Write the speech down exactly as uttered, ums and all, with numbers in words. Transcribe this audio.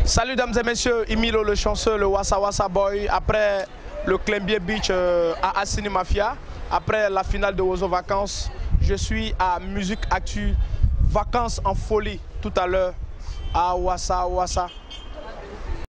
Salut dames et messieurs, Emilo le chanceux, le Wassa Wassa Boy, après le Clembier Beach euh, à Assini Mafia, après la finale de Ozo Vacances, je suis à Musique Actu, Vacances en folie tout à l'heure à Wassa Wassa.